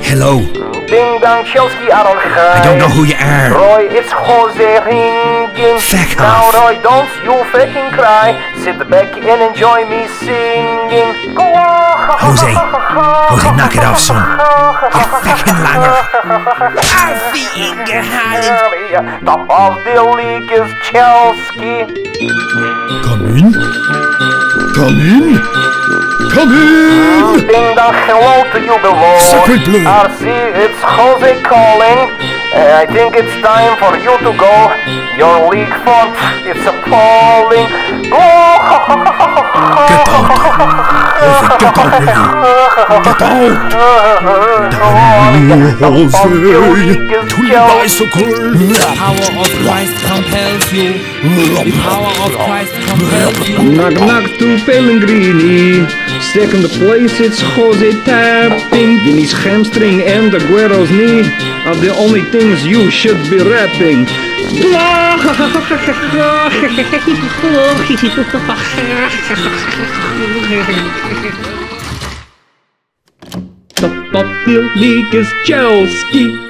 Hello. Ding dong, Chelsea, I don't know who you are. Roy, it's Jose ringing. Feck Now, off. Roy, don't you fucking cry. Sit back and enjoy me singing. Go on. Jose, knock it off, son. You fucking langer. Auf die Ingehallen. Top of the league is Chelsea. Come in. Come in. Come in. Ding dong, hello to you below. Sacred blue. RC, it's Jose calling. I think it's time for you to go. Your league font, it's appalling. Go! Get out. Jose, get out with you. Get out. Jose, to the bicycle. The power of Christ compels you. The power of Christ compels you. Knock knock to Pellegrini. Second place it's Jose tapping. Vinny's hamstring and Aguero's knee are the only things you should be rapping. Top of the league is Chelsea.